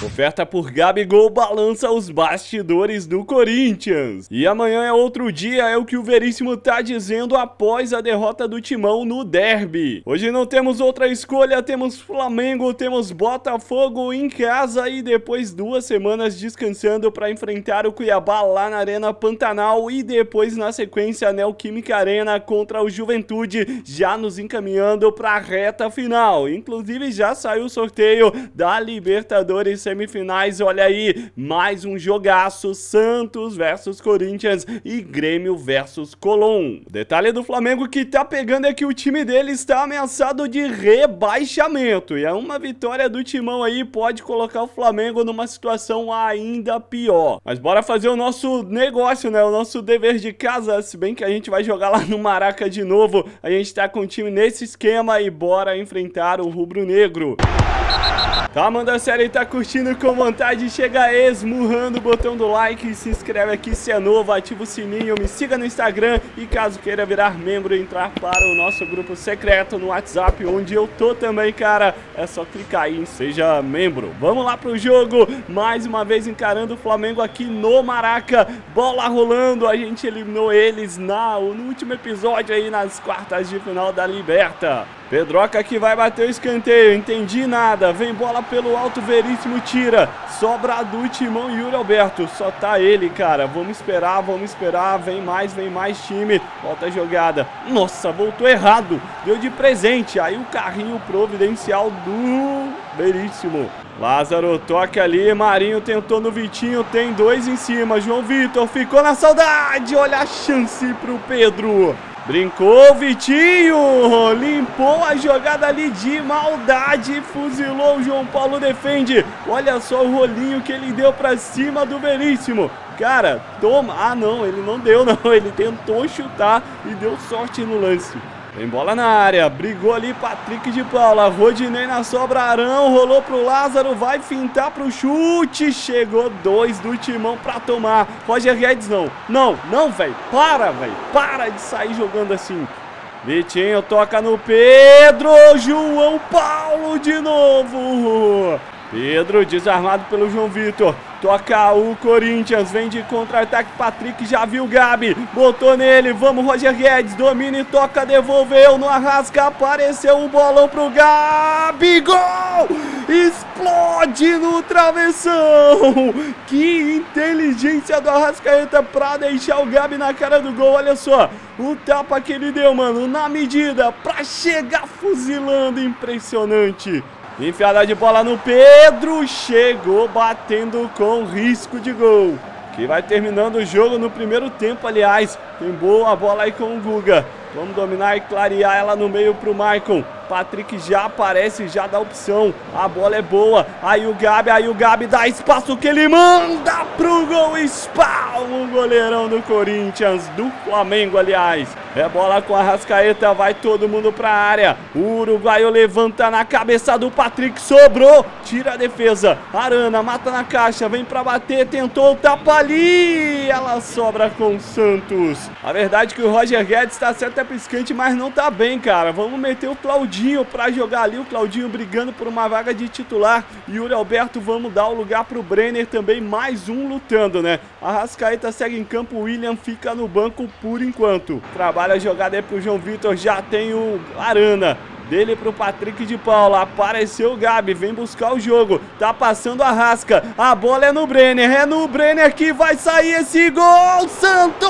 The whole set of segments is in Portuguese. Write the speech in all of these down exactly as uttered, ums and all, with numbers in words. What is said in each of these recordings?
Oferta por Gabigol balança os bastidores do Corinthians. E amanhã é outro dia, é o que o Veríssimo tá dizendo após a derrota do Timão no derby. Hoje não temos outra escolha, temos Flamengo, temos Botafogo em casa e depois duas semanas descansando para enfrentar o Cuiabá lá na Arena Pantanal e depois na sequência a Neoquímica Arena contra o Juventude, já nos encaminhando para a reta final. Inclusive já saiu o sorteio da Libertadores semifinais, olha aí, mais um jogaço, Santos versus Corinthians e Grêmio versus Colón. O detalhe do Flamengo que tá pegando é que o time dele está ameaçado de rebaixamento, e é uma vitória do Timão aí pode colocar o Flamengo numa situação ainda pior. Mas bora fazer o nosso negócio, né, o nosso dever de casa, se bem que a gente vai jogar lá no Maraca de novo, a gente tá com o time nesse esquema e bora enfrentar o rubro-negro. Tá, manda a série, tá curtindo com vontade, chega esmurrando o botão do like, se inscreve aqui se é novo, ativa o sininho, me siga no Instagram e caso queira virar membro, entrar para o nosso grupo secreto no WhatsApp, onde eu tô também, cara, é só clicar aí em seja membro. Vamos lá pro jogo, mais uma vez encarando o Flamengo aqui no Maraca, bola rolando, a gente eliminou eles na, no último episódio aí nas quartas de final da Liberta. Pedroca que vai bater o escanteio, entendi nada, vem bola pelo alto, Veríssimo tira, sobra do Timão e Yuri Alberto, só tá ele, cara, vamos esperar, vamos esperar, vem mais, vem mais time, volta a jogada, nossa, voltou errado, deu de presente, aí o carrinho providencial do Veríssimo. Lázaro toca ali, Marinho tentou no Vitinho, tem dois em cima, João Vitor ficou na saudade, olha a chance pro Pedro. Brincou, Vitinho, limpou a jogada ali de maldade, fuzilou, o João Paulo defende, olha só o rolinho que ele deu pra cima do Veríssimo, cara, toma, ah não, ele não deu não, ele tentou chutar e deu sorte no lance. Tem bola na área, brigou ali Patrick de Paula, Rodinei na sobra, Arão, rolou pro Lázaro, vai fintar pro chute, chegou dois do Timão pra tomar, Roger Guedes não, não, não velho, para velho, para de sair jogando assim. Vitinho toca no Pedro, João Paulo de novo, Pedro desarmado pelo João Vitor. Toca o Corinthians, vem de contra-ataque, Patrick já viu o Gabi, botou nele, vamos Roger Guedes, domina e toca, devolveu no Arrasca, apareceu um bolão pro Gabi, gol! Explode no travessão! Que inteligência do Arrascaeta pra deixar o Gabi na cara do gol, olha só, o tapa que ele deu, mano, na medida, pra chegar fuzilando, impressionante. Enfiada de bola no Pedro, chegou batendo com risco de gol. Que vai terminando o jogo no primeiro tempo, aliás. Tem boa bola aí com o Guga. Vamos dominar e clarear ela no meio pro Maicon. Patrick já aparece, já dá opção. A bola é boa. Aí o Gabi, aí o Gabi dá espaço que ele manda pro gol. Espalma o goleirão do Corinthians, do Flamengo, aliás. É bola com a Arrascaeta, vai todo mundo pra área. O uruguaio levanta na cabeça do Patrick, sobrou. Tira a defesa. Arana mata na caixa, vem pra bater, tentou o tapa ali. Ela sobra com o Santos. A verdade é que o Roger Guedes tá certo, é piscante, mas não tá bem, cara. Vamos meter o Claudinho pra jogar ali, o Claudinho brigando por uma vaga de titular. Yuri Alberto, vamos dar o lugar pro Brenner também, mais um lutando, né? Arrascaeta segue em campo, William fica no banco por enquanto. Trabalha a jogada aí pro João Vitor, já tem o Arana. Dele pro Patrick de Paula, apareceu o Gabi, vem buscar o jogo, tá passando a Arrasca, a bola é no Brenner, é no Brenner que vai sair esse gol, Santos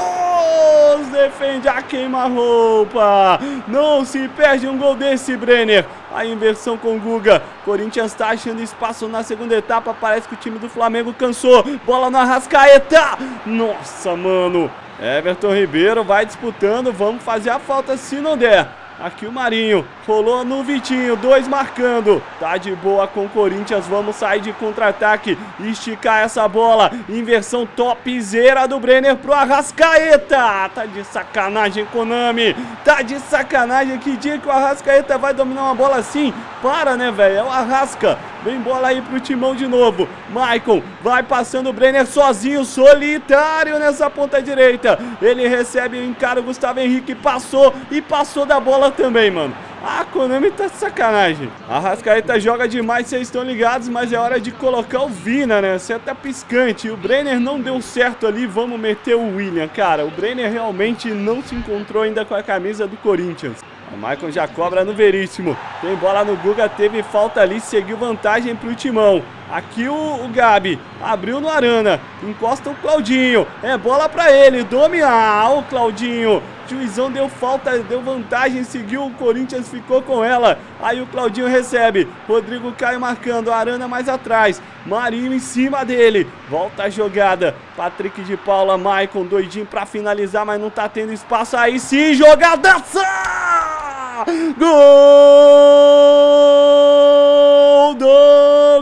defende a queima-roupa, não se perde um gol desse, Brenner, a inversão com o Guga, Corinthians tá achando espaço na segunda etapa, parece que o time do Flamengo cansou, bola no Arrascaeta, nossa mano, Everton Ribeiro vai disputando, vamos fazer a falta se não der. Aqui o Marinho, rolou no Vitinho, dois marcando, tá de boa com o Corinthians, vamos sair de contra-ataque, esticar essa bola, inversão topzera do Brenner pro Arrascaeta, tá de sacanagem Konami, tá de sacanagem, que dia que o Arrascaeta vai dominar uma bola assim, para né velho, é o Arrasca, vem bola aí pro Timão de novo, Maicon, vai passando o Brenner sozinho, solitário nessa ponta direita, ele recebe o encaro, Gustavo Henrique passou e passou da bola também, mano. A Konami tá de sacanagem. A Arrascaeta joga demais, vocês estão ligados, mas é hora de colocar o Vina, né? Você tá piscante. O Brenner não deu certo ali, vamos meter o William. Cara, o Brenner realmente não se encontrou ainda com a camisa do Corinthians. O Maicon já cobra no Veríssimo. Tem bola no Guga, teve falta ali, seguiu vantagem pro Timão. Aqui o, o Gabi abriu no Arana, encosta o Claudinho. É bola pra ele, dominar o Claudinho. Juizão deu falta, deu vantagem, seguiu, o Corinthians ficou com ela. Aí o Claudinho recebe, Rodrigo Caio marcando, Arana mais atrás, Marinho em cima dele. Volta a jogada, Patrick de Paula, Maicon doidinho pra finalizar, mas não tá tendo espaço. Aí sim, jogadaça! Gol do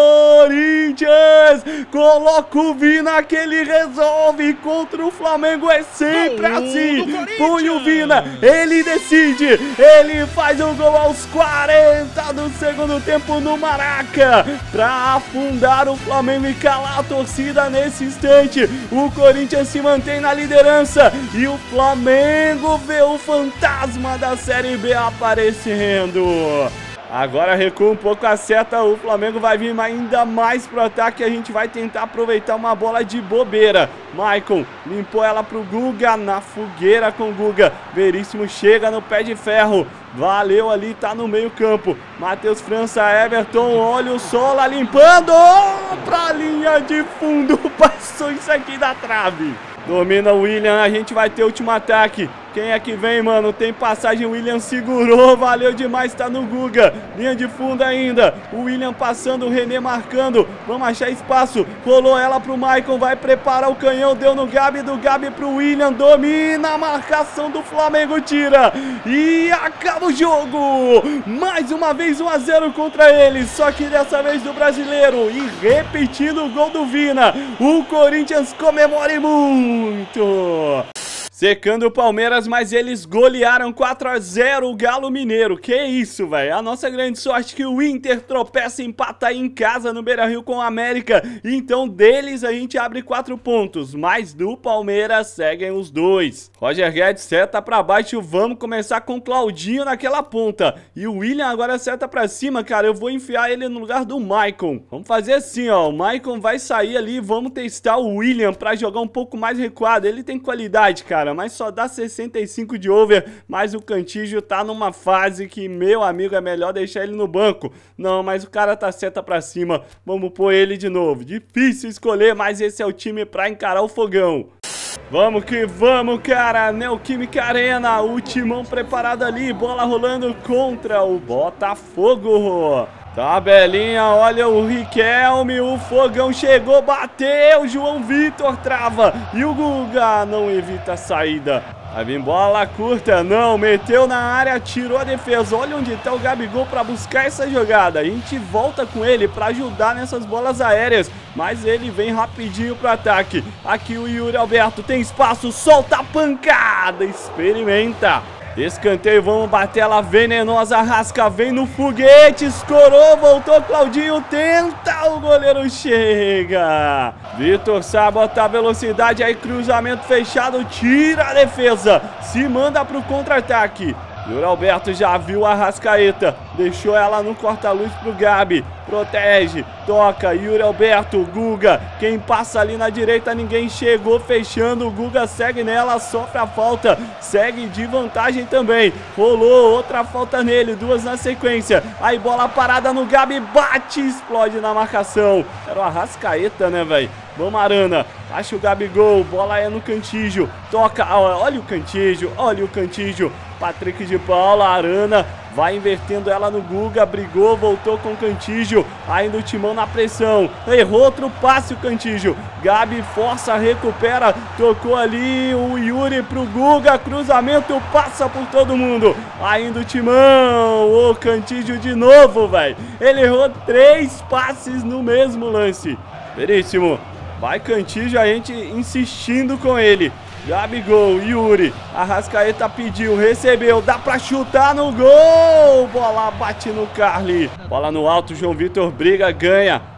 Corinthians! Coloca o Vina que ele resolve contra o Flamengo, é sempre gol assim. Põe o Vina, ele decide, ele faz o gol aos quarenta do segundo tempo no Maraca, pra afundar o Flamengo e calar a torcida nesse instante. O Corinthians se mantém na liderança e o Flamengo vê o fantasma da Série B aparecendo. Agora recua um pouco a seta, o Flamengo vai vir ainda mais pro ataque. A gente vai tentar aproveitar uma bola de bobeira. Maicon limpou ela pro Guga, na fogueira com o Guga. Veríssimo chega no pé de ferro. Valeu ali, tá no meio campo. Matheus França, Everton, olha o Sola limpando. Oh, pra linha de fundo, passou isso aqui da trave. Domina o William, a gente vai ter último ataque. Quem é que vem, mano? Tem passagem, o William segurou, valeu demais, tá no Guga. Linha de fundo ainda, o William passando, o René marcando. Vamos achar espaço, rolou ela pro Maicon, vai preparar o canhão, deu no Gabi, do Gabi pro William, domina a marcação do Flamengo, tira e acaba o jogo. Mais uma vez um a zero contra eles, só que dessa vez do brasileiro. E repetindo o gol do Vina, o Corinthians comemore muito. Secando o Palmeiras, mas eles golearam quatro a zero o Galo Mineiro. Que isso, velho. A nossa grande sorte é que o Inter tropeça e empata aí em casa no Beira-Rio com o América. Então deles a gente abre quatro pontos, mas do Palmeiras seguem os dois. Roger Guedes seta pra baixo, vamos começar com o Claudinho naquela ponta. E o William agora seta pra cima, cara. Eu vou enfiar ele no lugar do Maicon. Vamos fazer assim, ó. O Maicon vai sair ali, vamos testar o William pra jogar um pouco mais recuado. Ele tem qualidade, cara, mas só dá sessenta e cinco de over, mas o Cantígio tá numa fase que, meu amigo, é melhor deixar ele no banco. Não, mas o cara tá seta pra cima, vamos pôr ele de novo. Difícil escolher, mas esse é o time pra encarar o fogão. Vamos que vamos, cara. Neoquímica Arena, o timão preparado ali, bola rolando contra o Botafogo. Tabelinha, olha o Riquelme, o fogão chegou, bateu, João Vitor trava e o Guga não evita a saída. Vai vir bola curta, não, meteu na área, tirou a defesa. Olha onde tá o Gabigol para buscar essa jogada. A gente volta com ele para ajudar nessas bolas aéreas, mas ele vem rapidinho pro ataque. Aqui o Yuri Alberto tem espaço, solta a pancada, experimenta. Escanteio, vamos bater ela venenosa, Rasca, vem no foguete, escorou, voltou, Claudinho tenta, o goleiro chega. Vitor Sá bota a velocidade, aí cruzamento fechado, tira a defesa, se manda pro contra-ataque. Yuri Alberto já viu a Arrascaeta, deixou ela no corta-luz pro Gabi, protege, toca, Yuri Alberto, Guga, quem passa ali na direita, ninguém chegou, fechando, o Guga segue nela, sofre a falta, segue de vantagem também, rolou outra falta nele, duas na sequência, aí bola parada no Gabi, bate, explode na marcação, era o Arrascaeta, né, velho? Vamos, Arana, acha o Gabigol, bola é no Cantígio, toca, olha o Cantígio, olha o Cantígio, Patrick de Paula, Arana, vai invertendo ela no Guga, brigou, voltou com o Cantígio, ainda o timão na pressão, errou outro passe o Cantígio, Gabi força, recupera, tocou ali o Yuri pro Guga, cruzamento, passa por todo mundo, ainda o timão, o Cantígio de novo, velho, ele errou três passes no mesmo lance, Veríssimo, vai Cantígio, a gente insistindo com ele. Gabigol, Yuri, Arrascaeta pediu, recebeu, dá pra chutar no gol, bola bate no Carly, bola no alto, João Vitor briga, ganha,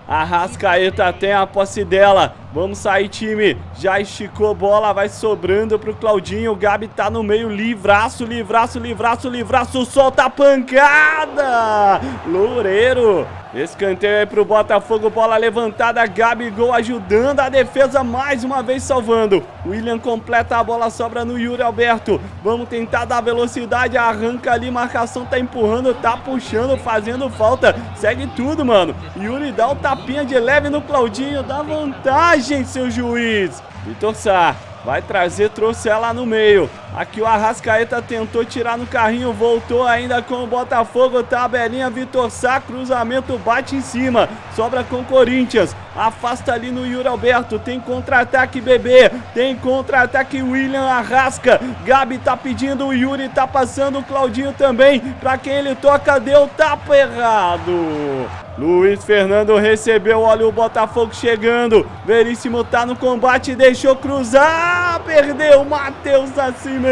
Arrascaeta tem a posse dela. Vamos sair, time. Já esticou bola, vai sobrando pro Claudinho. O Gabi tá no meio, livraço, livraço, livraço, livraço. Solta a pancada. Loureiro. Escanteio aí pro Botafogo, bola levantada. Gabigol ajudando a defesa, mais uma vez salvando. William completa a bola, sobra no Yuri Alberto. Vamos tentar dar velocidade, arranca ali, marcação tá empurrando, tá puxando, fazendo falta. Segue tudo, mano. Yuri dá o tapinha de leve no Claudinho, dá vantagem, seu juiz. Vitor Sá vai trazer, trouxe ela no meio. Aqui o Arrascaeta tentou tirar no carrinho, voltou ainda com o Botafogo. Tabelinha, Vitor Sá, cruzamento, bate em cima. Sobra com o Corinthians. Afasta ali no Yuri Alberto. Tem contra-ataque, Bebê. Tem contra-ataque, William Arrasca. Gabi tá pedindo, o Yuri tá passando, o Claudinho também. Pra quem ele toca, deu tapa errado. Luiz Fernando recebeu, olha o Botafogo chegando. Veríssimo tá no combate, deixou cruzar. Perdeu, Matheus Nascimento.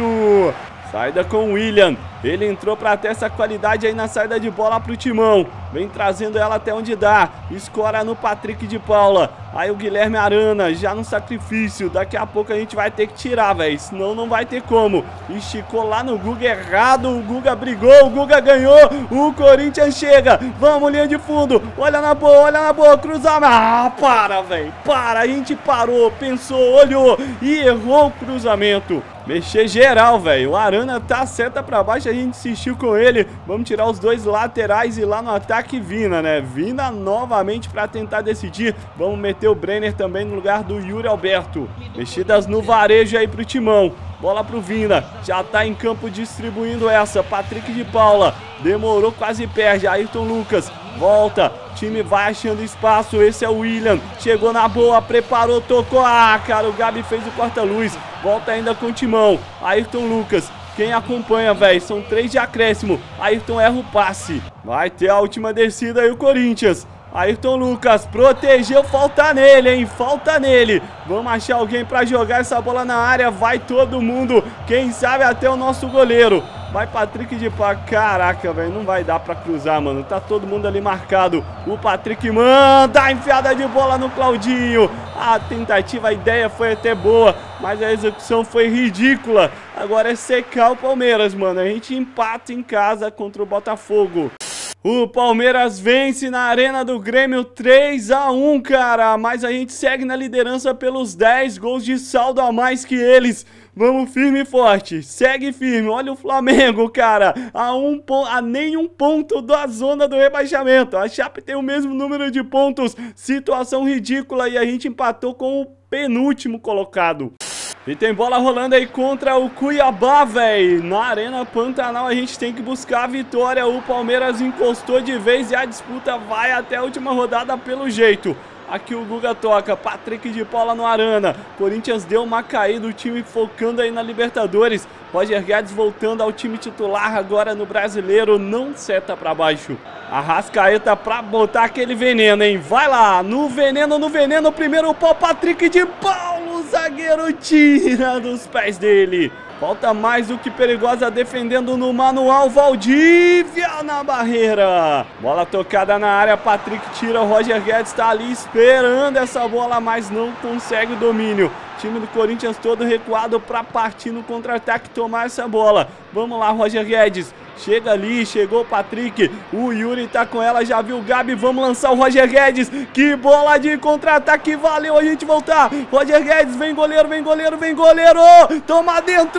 Saída com o William. Ele entrou para ter essa qualidade aí na saída de bola pro Timão. Vem trazendo ela até onde dá. Escora no Patrick de Paula. Aí o Guilherme Arana já no sacrifício. Daqui a pouco a gente vai ter que tirar, velho. Senão não vai ter como. Esticou lá no Guga errado. O Guga brigou. O Guga ganhou. O Corinthians chega. Vamos, linha de fundo. Olha na boa, olha na boa. Cruzamento. Ah, para, velho. Para. A gente parou, pensou, olhou e errou o cruzamento. Mexer geral, velho. O Arana tá seta pra baixo, a gente insistiu com ele. Vamos tirar os dois laterais e lá no ataque Vina, né? Vina novamente pra tentar decidir. Vamos meter o Brenner também no lugar do Yuri Alberto. Mexidas no varejo aí pro Timão. Bola pro Vina. Já tá em campo distribuindo essa. Patrick de Paula. Demorou, quase perde. Ayrton Lucas. Volta. Time vai achando espaço. Esse é o William. Chegou na boa. Preparou, tocou. Ah, cara, o Gabi fez o corta-luz. Volta ainda com o Timão. Ayrton Lucas. Quem acompanha, velho? São três de acréscimo. Ayrton erra o passe. Vai ter a última descida aí o Corinthians. Ayrton Lucas protegeu, falta nele, hein? Falta nele. Vamos achar alguém pra jogar essa bola na área. Vai todo mundo. Quem sabe até o nosso goleiro. Vai Patrick de Pá. Caraca, velho. Não vai dar pra cruzar, mano. Tá todo mundo ali marcado. O Patrick manda a enfiada de bola no Claudinho. A tentativa, a ideia foi até boa, mas a execução foi ridícula. Agora é secar o Palmeiras, mano. A gente empata em casa contra o Botafogo. O Palmeiras vence na Arena do Grêmio três a um, cara. Mas a gente segue na liderança pelos dez gols de saldo a mais que eles. Vamos firme e forte. Segue firme. Olha o Flamengo, cara. A, um, a nenhum ponto da zona do rebaixamento. A Chape tem o mesmo número de pontos. Situação ridícula. E a gente empatou com o penúltimo colocado. E tem bola rolando aí contra o Cuiabá, velho. Na Arena Pantanal a gente tem que buscar a vitória. O Palmeiras encostou de vez e a disputa vai até a última rodada pelo jeito. Aqui o Guga toca, Patrick de Paula no Arana. Corinthians deu uma caída, o time focando aí na Libertadores. Roger Guedes voltando ao time titular agora no Brasileiro, não seta pra baixo. Arrascaeta pra botar aquele veneno, hein? Vai lá, no veneno, no veneno, primeiro pau, Patrick de Paula, o zagueiro tira dos pés dele. Falta mais do que perigosa defendendo no manual, Valdívia na barreira. Bola tocada na área, Patrick tira, o Roger Guedes tá ali esperando essa bola, mas não consegue o domínio. Time do Corinthians todo recuado para partir no contra-ataque, tomar essa bola. Vamos lá, Roger Guedes. Chega ali, chegou o Patrick. O Yuri tá com ela, já viu o Gabi. Vamos lançar o Roger Guedes. Que bola de contra-ataque, valeu a gente voltar. Roger Guedes, vem goleiro, vem goleiro, vem goleiro. Toma dentro.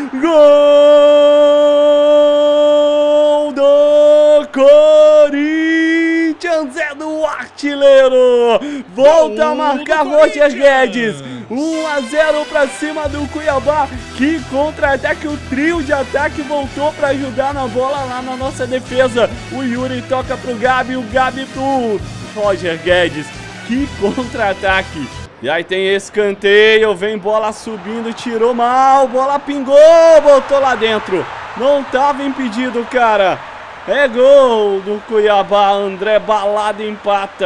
Gol do Corinthians, é do artilheiro. Volta a marcar Roger Guedes. um a zero para cima do Cuiabá. Que contra-ataque, o trio de ataque voltou para ajudar na bola lá na nossa defesa. O Yuri toca pro Gabi, o Gabi pro Roger Guedes. Que contra-ataque. E aí tem escanteio, vem bola subindo, tirou mal, bola pingou, botou lá dentro. Não tava impedido, cara. É gol do Cuiabá, André Balada empata.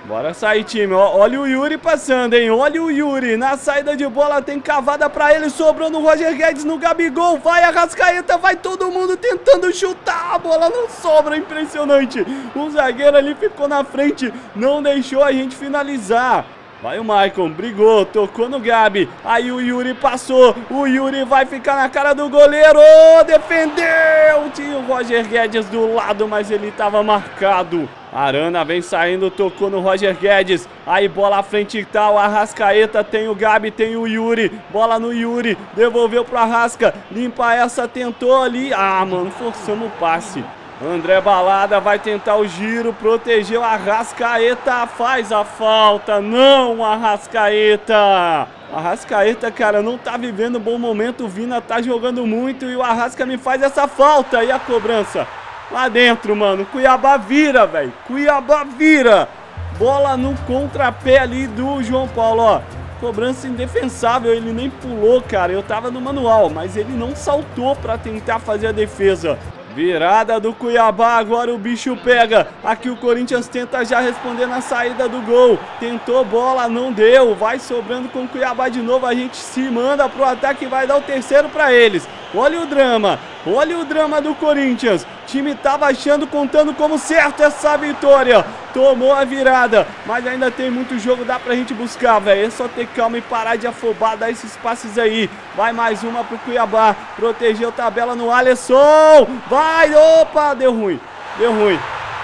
Bora sair, time. Olha o Yuri passando, hein? Olha o Yuri. Na saída de bola tem cavada pra ele. Sobrou no Roger Guedes, no Gabigol. Vai Arrascaeta, vai todo mundo tentando chutar. A bola não sobra, impressionante. O zagueiro ali ficou na frente, não deixou a gente finalizar. Vai o Maicon, brigou, tocou no Gabi. Aí o Yuri passou. O Yuri vai ficar na cara do goleiro. Defendeu! Tinha o Roger Guedes do lado, mas ele estava marcado. Arana vem saindo, tocou no Roger Guedes. Aí bola à frente e tal. Arrascaeta, tem o Gabi, tem o Yuri. Bola no Yuri, devolveu pro Arrasca. Limpa essa, tentou ali. Ah, mano, forçamos o passe. André Balada vai tentar o giro, protegeu a Arrascaeta, faz a falta, não Arrascaeta. Arrascaeta, cara, não tá vivendo um bom momento, o Vina tá jogando muito e o Arrasca me faz essa falta. E a cobrança lá dentro, mano, Cuiabá vira, velho, Cuiabá vira. Bola no contrapé ali do João Paulo, ó. Cobrança indefensável, ele nem pulou, cara, eu tava no manual, mas ele não saltou pra tentar fazer a defesa. Virada do Cuiabá, agora o bicho pega. Aqui o Corinthians tenta já responder na saída do gol. Tentou bola, não deu. Vai sobrando com o Cuiabá de novo. A gente se manda pro ataque e vai dar o terceiro pra eles. Olha o drama. Olha o drama do Corinthians. O time tava achando, contando como certo essa vitória. Tomou a virada, mas ainda tem muito jogo, dá pra gente buscar, velho. É só ter calma e parar de afobar, dar esses passes aí. Vai mais uma pro Cuiabá. Protegeu tabela no Alisson. Vai, opa, deu ruim. Deu ruim.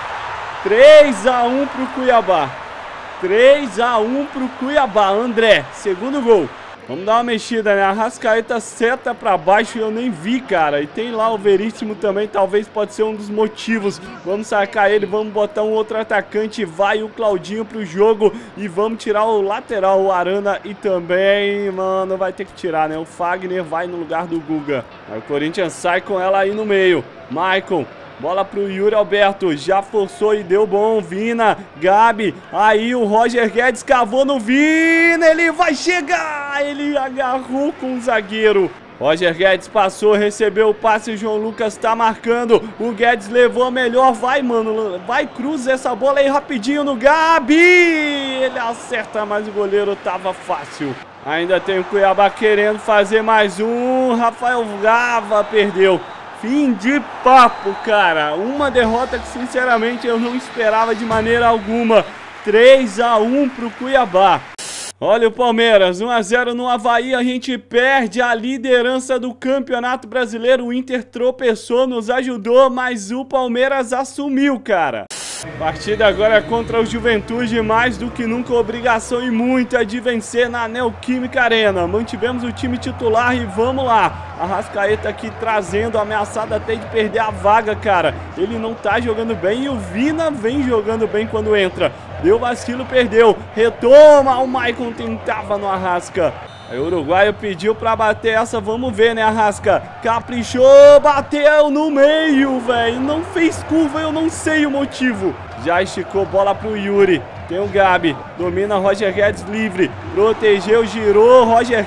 três a um pro Cuiabá. três a um pro Cuiabá. André, segundo gol. Vamos dar uma mexida, né? A Arrascaeta seta pra baixo e eu nem vi, cara. E tem lá o Veríssimo também, talvez pode ser um dos motivos. Vamos sacar ele, vamos botar um outro atacante. Vai o Claudinho pro jogo e vamos tirar o lateral, o Arana. E também, mano, vai ter que tirar, né? O Fagner vai no lugar do Guga. Aí o Corinthians sai com ela aí no meio. Maicon. Bola pro Yuri Alberto, já forçou e deu bom, Vina, Gabi, aí o Roger Guedes cavou no Vina, ele vai chegar, ele agarrou com o zagueiro. Roger Guedes passou, recebeu o passe, o João Lucas tá marcando, o Guedes levou a melhor, vai mano, vai, cruza essa bola aí rapidinho no Gabi, ele acerta, mas o goleiro tava fácil. Ainda tem o Cuiabá querendo fazer mais um, Rafael Gava perdeu. Fim de papo, cara. Uma derrota que, sinceramente, eu não esperava de maneira alguma. três a um pro Cuiabá. Olha o Palmeiras, um a zero no Avaí. A gente perde a liderança do Campeonato Brasileiro. O Inter tropeçou, nos ajudou, mas o Palmeiras assumiu, cara. Partida agora contra o Juventude, mais do que nunca obrigação e muita de vencer na Neoquímica Arena. Mantivemos o time titular e vamos lá. Arrascaeta aqui trazendo, ameaçado até de perder a vaga, cara. Ele não tá jogando bem e o Vina vem jogando bem quando entra. Deu vacilo, perdeu. Retoma, o Maicon tentava no Arrasca. Aí o uruguaio pediu pra bater essa, vamos ver, né, Arrasca? Caprichou, bateu no meio, velho. Não fez curva, eu não sei o motivo. Já esticou bola pro Yuri. Tem o Gabi, domina Roger Guedes livre. Protegeu, girou, Roger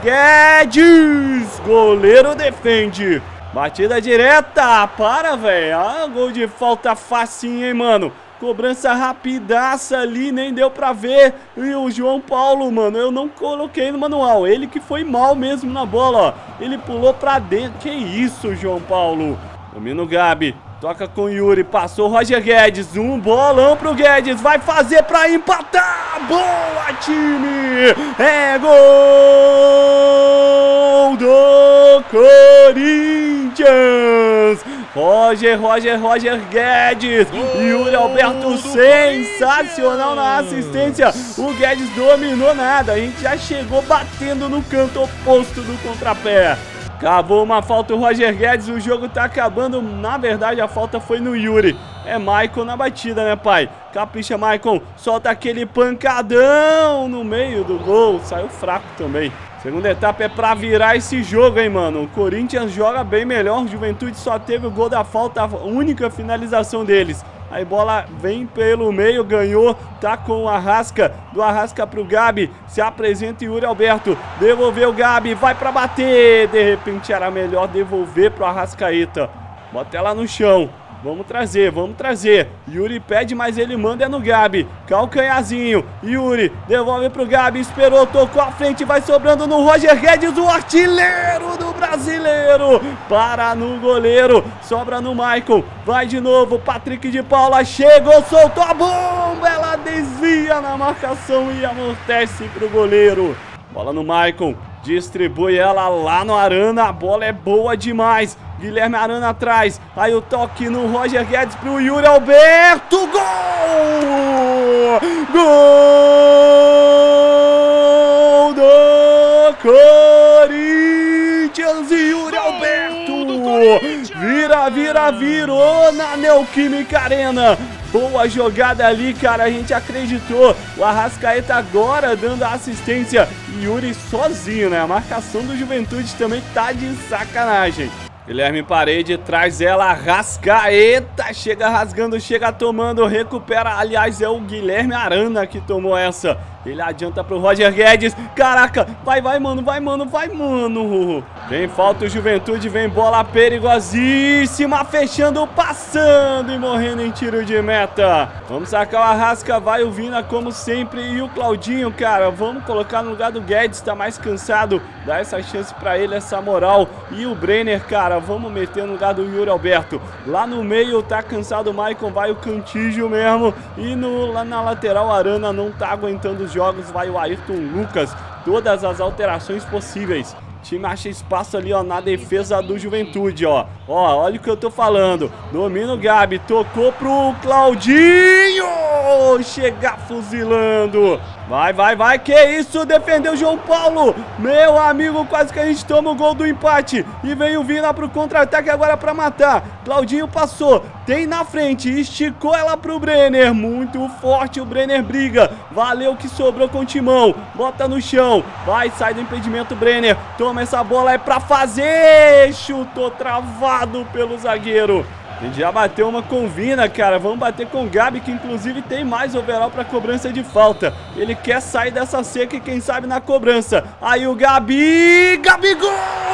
Guedes. Goleiro defende. Batida direta, para, velho. Ah, gol de falta facinho, hein, mano. Cobrança rapidaça ali, nem deu pra ver. E o João Paulo, mano, eu não coloquei no manual. Ele que foi mal mesmo na bola, ó. Ele pulou pra dentro. Que isso, João Paulo. Domina o Gabi. Toca com o Yuri. Passou o Roger Guedes. Um bolão pro Guedes. Vai fazer pra empatar. Boa, time. É gol do Corinthians. Roger, Roger, Roger Guedes. Yuri Alberto sensacional na assistência. O Guedes dominou nada. A gente já chegou batendo no canto oposto do contrapé. Cavou uma falta o Roger Guedes. O jogo tá acabando. Na verdade, a falta foi no Yuri. É Maicon na batida, né, pai? Capricha, Maicon. Solta aquele pancadão no meio do gol. Saiu fraco também. Segunda etapa é pra virar esse jogo, hein, mano. O Corinthians joga bem melhor. O Juventude só teve o gol da falta, a única finalização deles. Aí bola vem pelo meio, ganhou, tá com o Arrasca, do Arrasca pro Gabi, se apresenta Yuri Alberto, devolveu o Gabi, vai pra bater, de repente era melhor devolver pro Arrascaeta. Bota ela no chão, Vamos trazer, vamos trazer. Yuri pede, mas ele manda é no Gabi. Calcanhazinho. Yuri devolve pro Gabi. Esperou, tocou à frente. Vai sobrando no Roger Guedes, o artilheiro do brasileiro. Para no goleiro. Sobra no Maicon. Vai de novo. Patrick de Paula chegou, soltou a bomba. Ela desvia na marcação e amortece pro goleiro. Bola no Maicon. Distribui ela lá no Arana. A bola é boa demais. Guilherme Arana atrás. Aí o toque no Roger Guedes pro Yuri Alberto. Gol! Gol do Corinthians e Yuri Alberto. Vira, vira, virou na Neoquímica Arena. Boa jogada ali, cara, a gente acreditou. O Arrascaeta agora dando a assistência. Yuri sozinho, né? A marcação do Juventude também tá de sacanagem. Guilherme Parede traz ela, Arrascaeta, chega rasgando, chega tomando, recupera. Aliás, é o Guilherme Arana que tomou essa. Ele adianta pro Roger Guedes. Caraca, vai, vai, mano, vai, mano, vai, mano. Vem falta o Juventude, vem bola perigosíssima, fechando, passando e morrendo em tiro de meta. Vamos sacar o Arrasca, vai o Vina como sempre e o Claudinho, cara. Vamos colocar no lugar do Guedes, tá mais cansado. Dá essa chance pra ele, essa moral. E o Brenner, cara, vamos meter no lugar do Yuri Alberto. Lá no meio tá cansado o Maicon, vai o Cantígio mesmo. E no, lá na lateral, Arana não tá aguentando os jogos, vai o Ayrton Lucas. Todas as alterações possíveis. O time acha espaço ali, ó, na defesa do Juventude, ó. Ó, olha o que eu tô falando. Domina o Gabi, tocou pro Claudinho. Chega fuzilando. Vai, vai, vai, que isso, defendeu o João Paulo. Meu amigo, quase que a gente toma o gol do empate. E vem o Vina pro contra-ataque agora pra matar. Claudinho passou, tem na frente, esticou ela pro Brenner. Muito forte, o Brenner briga. Valeu que sobrou com o Timão. Bota no chão, vai, sai do impedimento, Brenner. Toma essa bola, é pra fazer. Chutou travado pelo zagueiro. A gente já bateu uma com Vina, cara. Vamos bater com o Gabi, que inclusive tem mais overall para cobrança de falta. Ele quer sair dessa seca e quem sabe na cobrança. Aí o Gabi... Gabigol!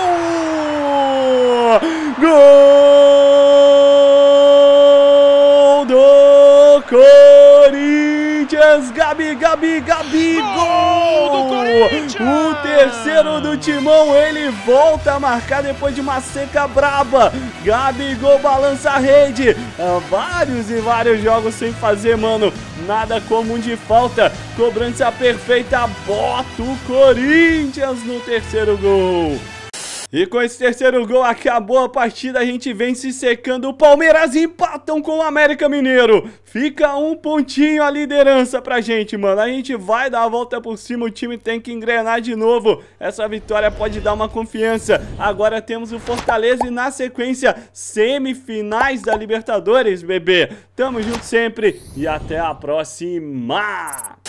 Gol do Corinthians! Gabi, Gabi, Gabi! Gol! O terceiro do Timão, ele volta a marcar depois de uma seca braba. Gabigol balança a rede. Há vários e vários jogos sem fazer, mano, nada comum de falta. Cobrança perfeita, bota o Corinthians no terceiro gol. E com esse terceiro gol acabou a partida, a gente vem se secando. O Palmeiras empatam com o América Mineiro. Fica um pontinho a liderança pra gente, mano. A gente vai dar a volta por cima, o time tem que engrenar de novo. Essa vitória pode dar uma confiança. Agora temos o Fortaleza e na sequência semifinais da Libertadores, bebê. Tamo junto sempre e até a próxima!